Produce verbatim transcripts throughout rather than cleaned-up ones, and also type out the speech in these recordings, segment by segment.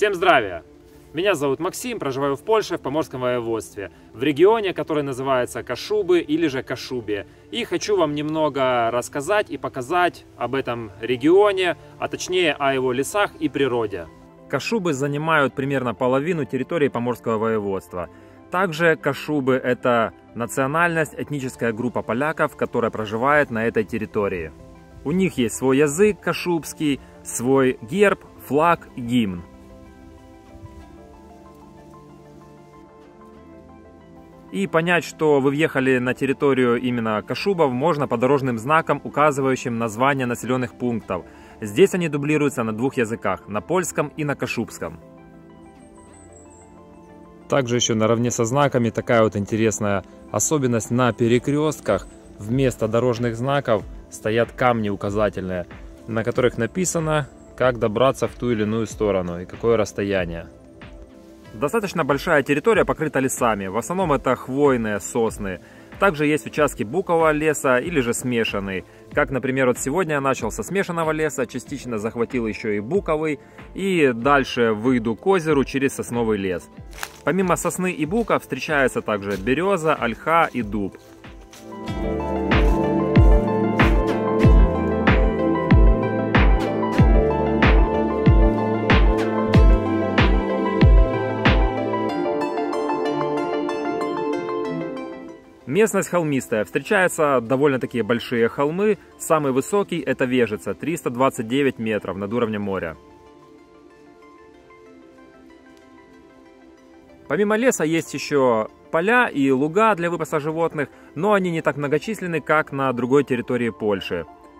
Всем здравия! Меня зовут Максим, проживаю в Польше, в Поморском воеводстве, в регионе, который называется Кашубы или же Кашубия. И хочу вам немного рассказать и показать об этом регионе, а точнее о его лесах и природе. Кашубы занимают примерно половину территории Поморского воеводства. Также Кашубы – это национальность, этническая группа поляков, которая проживает на этой территории. У них есть свой язык кашубский, свой герб, флаг, гимн. И понять, что вы въехали на территорию именно Кашубов, можно по дорожным знакам, указывающим названия населенных пунктов. Здесь они дублируются на двух языках, на польском и на кашубском. Также еще наравне со знаками такая вот интересная особенность: на перекрестках вместо дорожных знаков стоят камни указательные, на которых написано, как добраться в ту или иную сторону и какое расстояние. Достаточно большая территория покрыта лесами, в основном это хвойные сосны. Также есть участки букового леса или же смешанный. Как, например, вот сегодня я начал со смешанного леса, частично захватил еще и буковый. И дальше выйду к озеру через сосновый лес. Помимо сосны и бука встречаются также береза, ольха и дуб. Местность холмистая, встречаются довольно-таки большие холмы, самый высокий это Вежица, триста двадцать девять метров над уровнем моря. Помимо леса есть еще поля и луга для выпаса животных, но они не так многочисленны, как на другой территории Польши.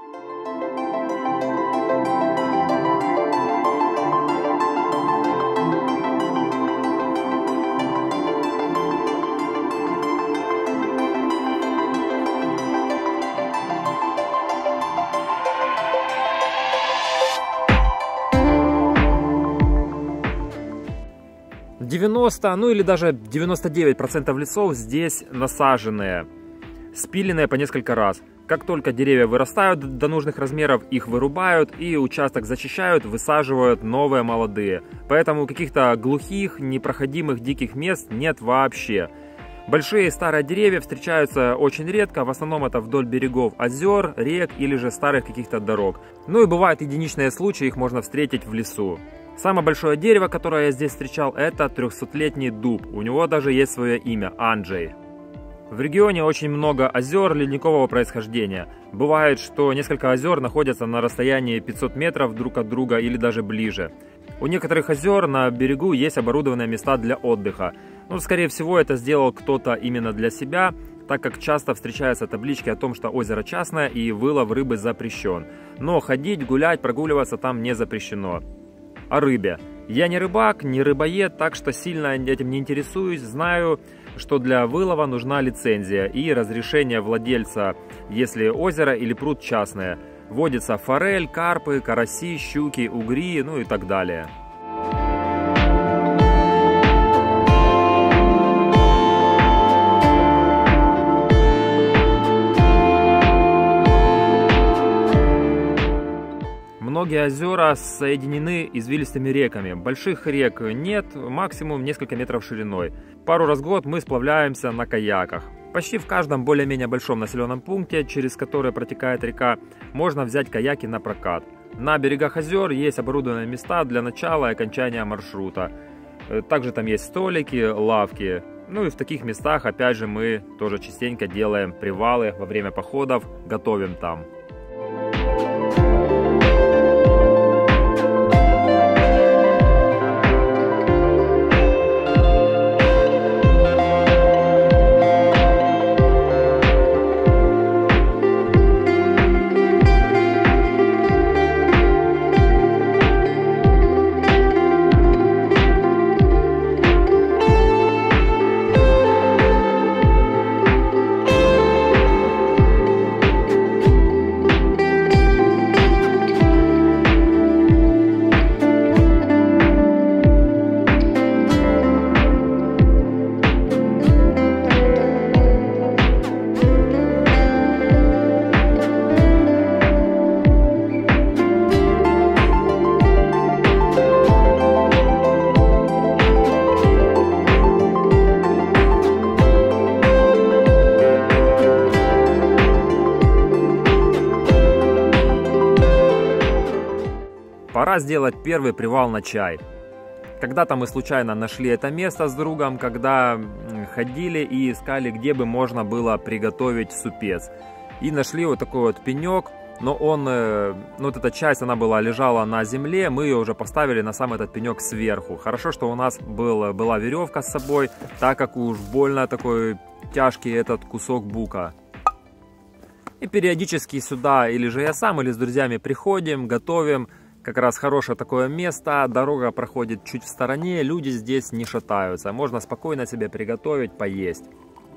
девяносто, ну или даже девяносто девять процентов лесов здесь насаженные, спиленные по несколько раз. Как только деревья вырастают до нужных размеров, их вырубают и участок зачищают, высаживают новые молодые. Поэтому каких-то глухих, непроходимых диких мест нет вообще. Большие старые деревья встречаются очень редко, в основном это вдоль берегов озер, рек или же старых каких-то дорог. Ну и бывают единичные случаи, их можно встретить в лесу. Самое большое дерево, которое я здесь встречал, это трехсотлетний дуб. У него даже есть свое имя – Анджей. В регионе очень много озер ледникового происхождения. Бывает, что несколько озер находятся на расстоянии пятьсот метров друг от друга или даже ближе. У некоторых озер на берегу есть оборудованные места для отдыха. Ну, скорее всего, это сделал кто-то именно для себя, так как часто встречаются таблички о том, что озеро частное и вылов рыбы запрещен. Но ходить, гулять, прогуливаться там не запрещено. О рыбе. Я не рыбак, не рыбоед, так что сильно этим не интересуюсь. Знаю, что для вылова нужна лицензия и разрешение владельца, если озеро или пруд частное. Водится форель, карпы, караси, щуки, угри, ну и так далее. Многие озера соединены извилистыми реками. Больших рек нет, максимум несколько метров шириной. Пару раз в год мы сплавляемся на каяках. Почти в каждом более-менее большом населенном пункте, через который протекает река, можно взять каяки на прокат. На берегах озер есть оборудованные места для начала и окончания маршрута. Также там есть столики, лавки. Ну и в таких местах, опять же, мы тоже частенько делаем привалы во время походов, готовим там. пора сделать первый привал на чай. Когда-то мы случайно нашли это место с другом, когда ходили и искали, где бы можно было приготовить супец. И нашли вот такой вот пенек, но он, ну вот эта часть, она была, лежала на земле, мы ее уже поставили на сам этот пенек сверху. Хорошо, что у нас был, была веревка с собой, так как уж больно такой тяжкий этот кусок бука. И периодически сюда или же я сам, или с друзьями приходим, готовим. Как раз хорошее такое место, дорога проходит чуть в стороне, люди здесь не шатаются. Можно спокойно себе приготовить, поесть.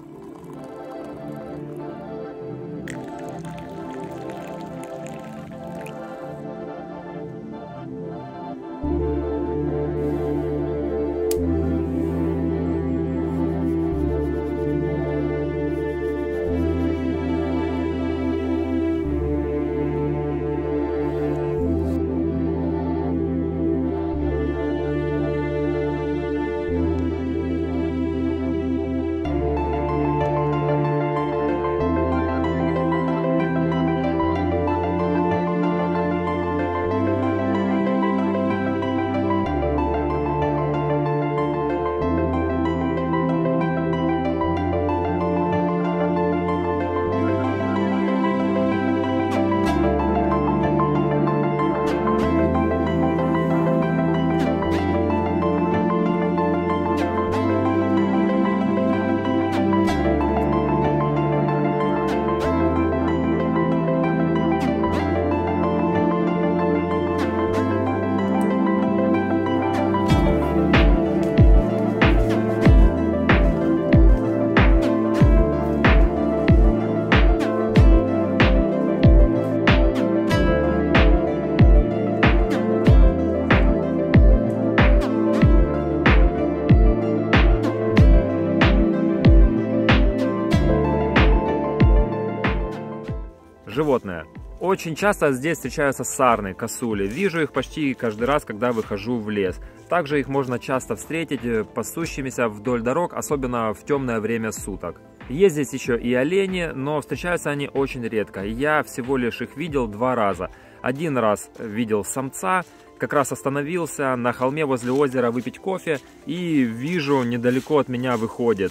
Животные. Очень часто здесь встречаются сарны, косули. Вижу их почти каждый раз, когда выхожу в лес. Также их можно часто встретить пасущимися вдоль дорог, особенно в темное время суток. Есть здесь еще и олени, но встречаются они очень редко. Я всего лишь их видел два раза. Один раз видел самца, как раз остановился на холме возле озера выпить кофе и вижу, недалеко от меня выходит.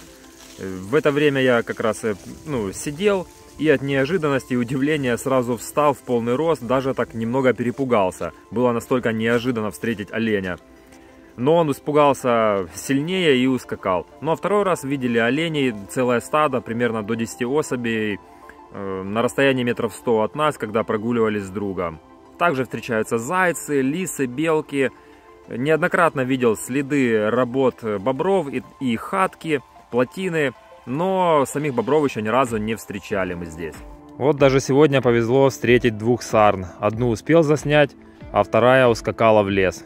В это время я как раз ну, сидел. И от неожиданности и удивления сразу встал в полный рост, даже так немного перепугался. Было настолько неожиданно встретить оленя. Но он испугался сильнее и ускакал. Ну а второй раз видели оленей, целое стадо, примерно до десяти особей, э, на расстоянии метров сто от нас, когда прогуливались с другом. Также встречаются зайцы, лисы, белки. Неоднократно видел следы работ бобров и, и хатки, плотины. Но самих бобров еще ни разу не встречали мы здесь. Вот даже сегодня повезло встретить двух сарн. Одну успел заснять, а вторая ускакала в лес.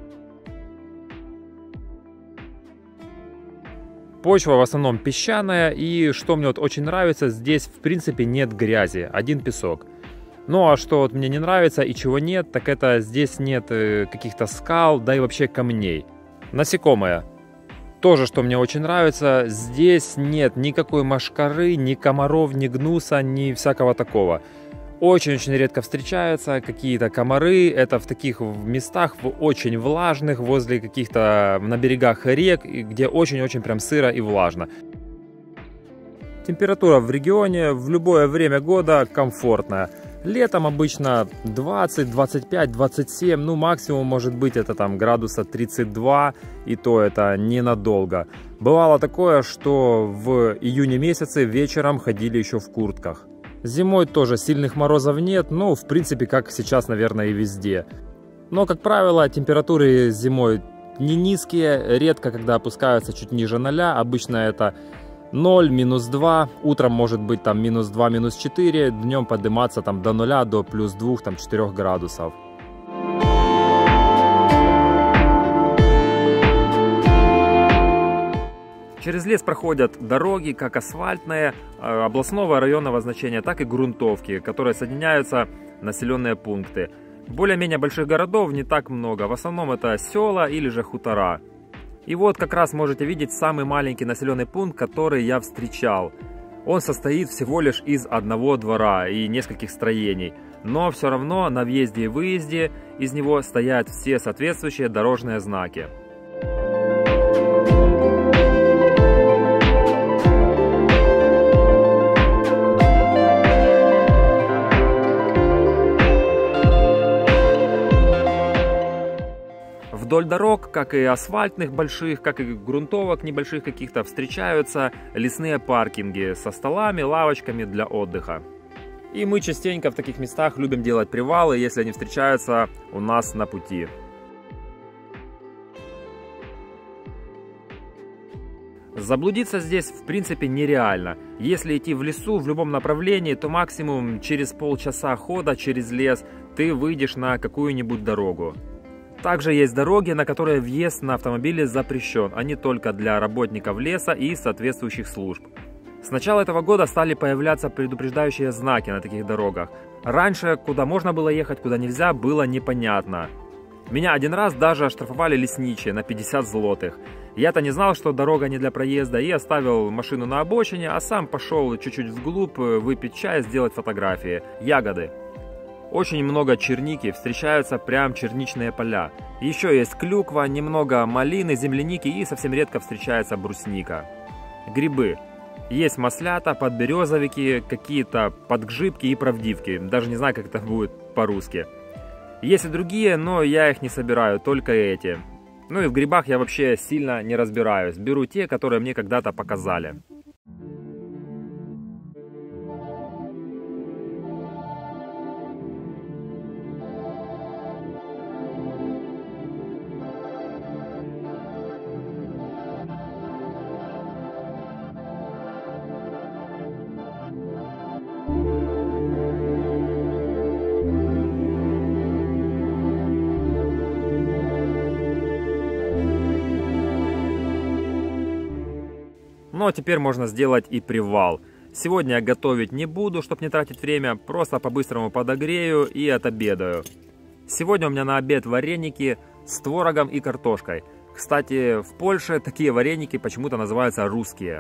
Почва в основном песчаная, и что мне вот очень нравится, здесь в принципе нет грязи, один песок. Ну а что вот мне не нравится и чего нет, так это здесь нет каких-то скал, да и вообще камней. Насекомые. Тоже, что мне очень нравится, здесь нет никакой мошкары, ни комаров, ни гнуса, ни всякого такого. Очень-очень редко встречаются какие-то комары, это в таких местах, в очень влажных, возле каких-то на берегах рек, где очень-очень прям сыро и влажно. Температура в регионе в любое время года комфортная. Летом обычно двадцать, двадцать пять, двадцать семь, ну максимум может быть это там градуса тридцать два, и то это ненадолго. Бывало такое, что в июне месяце вечером ходили еще в куртках. Зимой тоже сильных морозов нет, но в принципе как сейчас, наверное, и везде. Но как правило температуры зимой не низкие, редко когда опускаются чуть ниже ноля, обычно это ноль, минус два, утром может быть там минус два, минус четыре, днем подниматься там до нуля, до плюс двух, там четырёх градусов. Через лес проходят дороги, как асфальтные, областного районного значения, так и грунтовки, которые соединяются населенные пункты. Более-менее больших городов не так много, в основном это села или же хутора. И вот как раз можете видеть самый маленький населенный пункт, который я встречал. Он состоит всего лишь из одного двора и нескольких строений, но все равно на въезде и выезде из него стоят все соответствующие дорожные знаки. Вдоль дорог, как и асфальтных больших, как и грунтовок небольших каких-то, встречаются лесные паркинги со столами, лавочками для отдыха. И мы частенько в таких местах любим делать привалы, если они встречаются у нас на пути. Заблудиться здесь в принципе нереально. Если идти в лесу в любом направлении, то максимум через полчаса хода через лес ты выйдешь на какую-нибудь дорогу. Также есть дороги, на которые въезд на автомобиле запрещен, а не только для работников леса и соответствующих служб. С начала этого года стали появляться предупреждающие знаки на таких дорогах. Раньше, куда можно было ехать, куда нельзя, было непонятно. Меня один раз даже оштрафовали лесничие на пятьдесят злотых. Я-то не знал, что дорога не для проезда, и оставил машину на обочине, а сам пошел чуть-чуть вглубь выпить чай, сделать фотографии. Ягоды. Очень много черники, встречаются прям черничные поля. Еще есть клюква, немного малины, земляники и совсем редко встречается брусника. Грибы. Есть маслята, подберезовики, какие-то подгжибки и правдивки. Даже не знаю, как это будет по-русски. Есть и другие, но я их не собираю, только эти. Ну и в грибах я вообще сильно не разбираюсь. Беру те, которые мне когда-то показали. Но теперь можно сделать и привал. Сегодня я готовить не буду, чтобы не тратить время, просто по-быстрому подогрею и отобедаю. Сегодня у меня на обед вареники с творогом и картошкой. Кстати, в Польше такие вареники почему-то называются русские.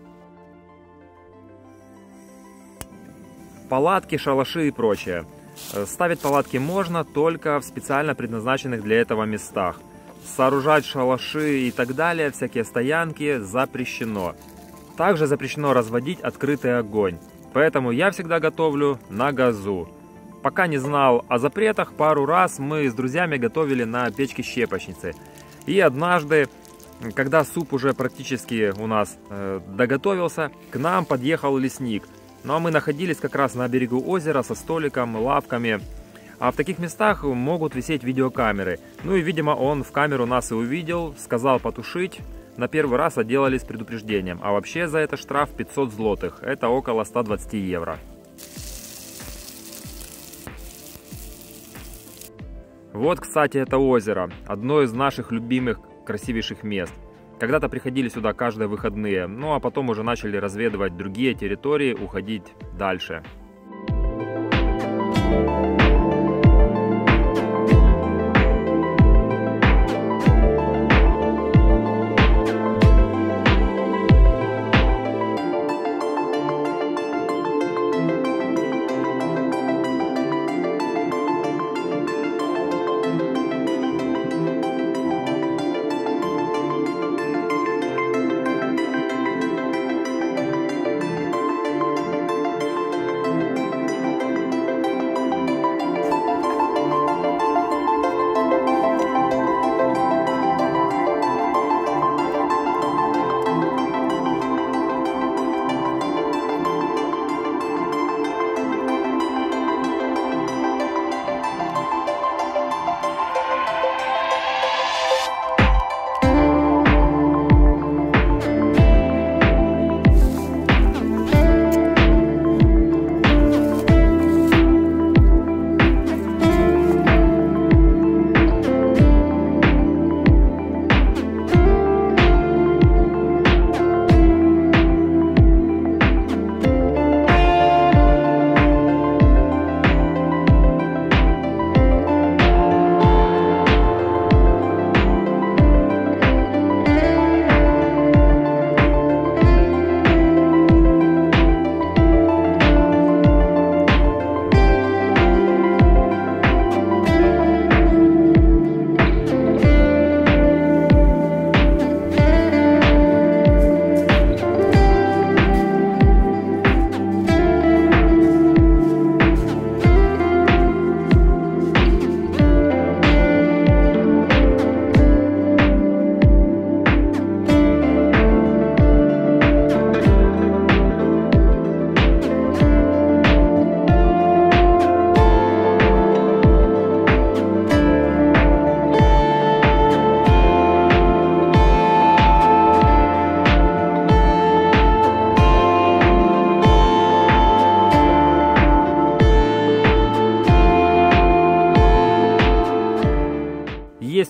Палатки, шалаши и прочее. Ставить палатки можно только в специально предназначенных для этого местах. Сооружать шалаши и так далее, всякие стоянки, запрещено. Также запрещено разводить открытый огонь. Поэтому я всегда готовлю на газу. Пока не знал о запретах, пару раз мы с друзьями готовили на печке-щепочнице. И однажды, когда суп уже практически у нас э, доготовился, к нам подъехал лесник. Ну а мы находились как раз на берегу озера со столиком, лавками. А в таких местах могут висеть видеокамеры. Ну и, видимо, он в камеру нас и увидел, сказал потушить. На первый раз отделались предупреждением. А вообще за это штраф пятьсот злотых. Это около ста двадцати евро. Вот, кстати, это озеро. Одно из наших любимых, красивейших мест. Когда-то приходили сюда каждые выходные. Ну а потом уже начали разведывать другие территории, уходить дальше.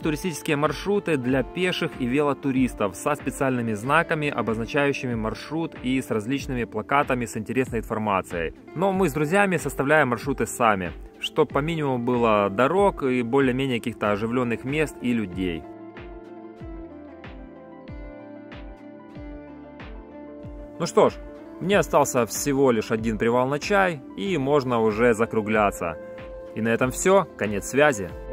туристические маршруты для пеших и велотуристов со специальными знаками, обозначающими маршрут, и с различными плакатами с интересной информацией. Но мы с друзьями составляем маршруты сами, чтобы по минимуму было дорог и более-менее каких-то оживленных мест и людей. Ну что ж, мне остался всего лишь один привал на чай, и можно уже закругляться. И на этом все, конец связи.